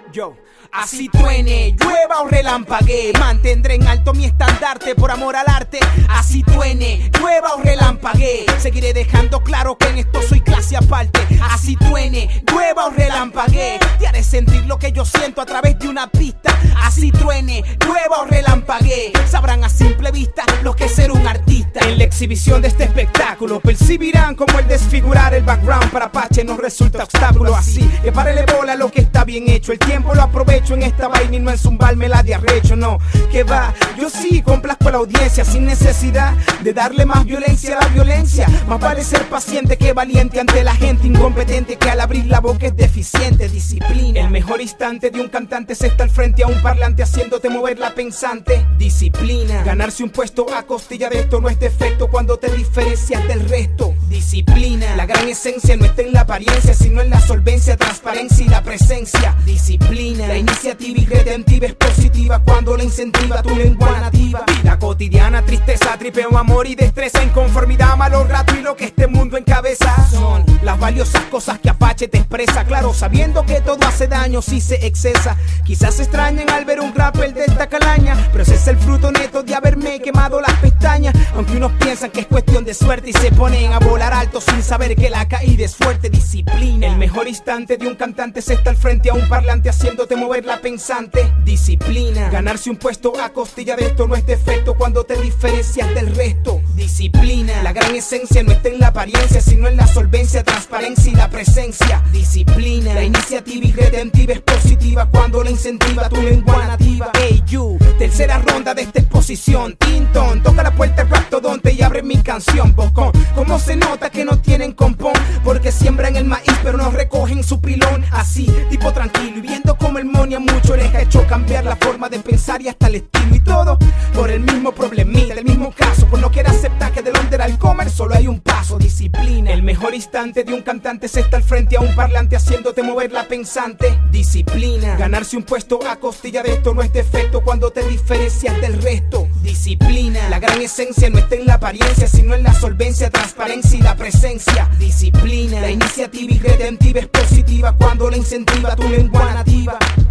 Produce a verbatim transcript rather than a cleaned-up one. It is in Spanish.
Yo, así truene, llueva o relampaguee, mantendré en alto mi estandarte por amor al arte. Así truene, llueva o relampaguee, seguiré dejando claro que en esto soy clase aparte. Así truene, llueva o relampaguee, te haré sentir lo que yo siento a través de una pista. Así truene, llueva o relampaguee, sabrán a simple vista lo que es ser un artista. En la exhibición de este espectáculo percibirán como el desfigurar el background para Apache nos resulta obstáculo. Así que párele bola a lo que está bien hecho, el tiempo lo aprovecho en esta vaina y no en zumbármela de arrecho. No, que va, yo sí complazco a la audiencia sin necesidad de darle más violencia a la violencia. Más vale ser paciente que valiente ante la gente incompetente que al abrir la boca es deficiente. Disciplina. El mejor instante de un cantante es estar frente a un parlante haciéndote mover la pensante. Disciplina. Ganarse un puesto a costilla de esto no es defecto cuando te diferencias del resto. Disciplina. La gran esencia no está en la apariencia sino en la solvencia, transparencia y la presencia. Disciplina. La iniciativa y redentiva es positiva cuando la incentiva tu lengua nativa. Vida cotidiana, tristeza, tripeo, amor y destreza, inconformidad, malos rato y lo que este mundo encabeza. Son las valiosas cosas que Apache te expresa, claro, sabiendo que todo hace daño si se excesa. Quizás se extrañen al ver un rapper de esta calaña, pero ese es el fruto neto de haberme quemado las pestañas. Aunque unos piensan que es cuestión de suerte y se ponen a volar alto sin saber que la caída es fuerte. Disciplina. El mejor instante de un cantante es estar frente a un parlante haciéndote mover la pensante. Disciplina. Ganarse un puesto a costilla de esto no es defecto cuando te diferencias del resto. Disciplina. La gran esencia no está en la apariencia sino en la solvencia, transparencia y la presencia. Disciplina. La iniciativa y redentiva es positiva cuando la incentiva tu lengua nativa. Hey you, tercera ronda de esta exposición. Tinton, toca la puerta el raptodonte y abre mi canción. Bocón, ¿cómo se nota que no tienen compón? Porque siembran el maíz pero no recogen su pilón. Así, tipo tranquilo y viendo como el money a mucho les ha hecho cambiar la forma de pensar y hasta el estilo y todo por el mismo problemita, el mismo caso, por no querer aceptar que del under al comer solo hay un paso. Disciplina. El mejor instante de un cantante es estar frente a un parlante haciéndote mover la pensante. Disciplina. Ganarse un puesto a costilla de esto no es defecto cuando te diferencias del resto. Disciplina. La gran esencia no está en la apariencia sino en la solvencia, transparencia y la presencia. Disciplina. La iniciativa y redentiva es positiva cuando la incentiva tu lengua nativa.